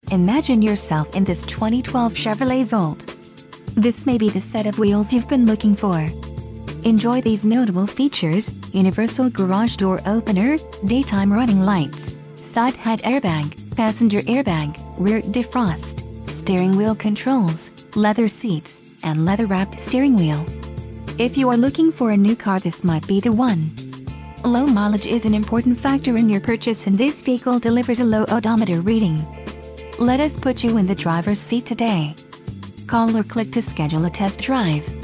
Imagine yourself in this 2012 Chevrolet Volt. This may be the set of wheels you've been looking for. Enjoy these notable features: universal garage door opener, daytime running lights, side head airbag, passenger airbag, rear defrost, steering wheel controls, leather seats, and leather-wrapped steering wheel. If you are looking for a new car, this might be the one. Low mileage is an important factor in your purchase, and this vehicle delivers a low odometer reading. Let us put you in the driver's seat today. Call or click to schedule a test drive.